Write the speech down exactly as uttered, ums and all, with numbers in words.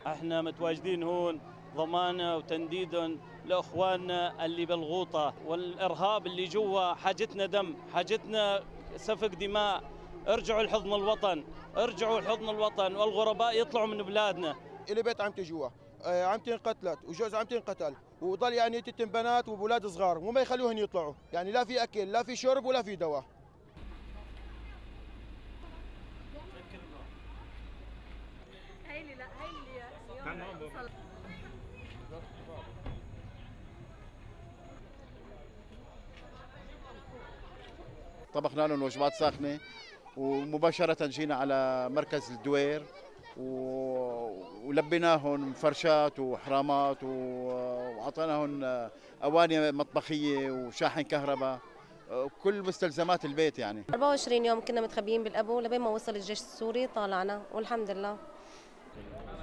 احنا متواجدين هون ضمانه وتنديد لاخواننا اللي بالغوطه والارهاب اللي جوا. حاجتنا دم، حاجتنا سفك دماء. ارجعوا لحضن الوطن، ارجعوا لحضن الوطن، والغرباء يطلعوا من بلادنا. اللي بيت عمتي جوا، عمتي انقتلت وجوز عمتي انقتل، وضل يعني تتم بنات وبولاد صغار وما يخلوهن يطلعوا، يعني لا في اكل لا في شرب ولا في دواء. هاي اللي لا هاي اللي طبخنا لهم وجبات ساخنه ومباشره جينا على مركز الدوير ولبيناهم فرشات وحرامات واعطيناهم اواني مطبخيه وشاحن كهرباء، كل مستلزمات البيت. يعني أربعة وعشرين يوم كنا متخبيين بالابو لبين ما وصل الجيش السوري، طالعنا والحمد لله.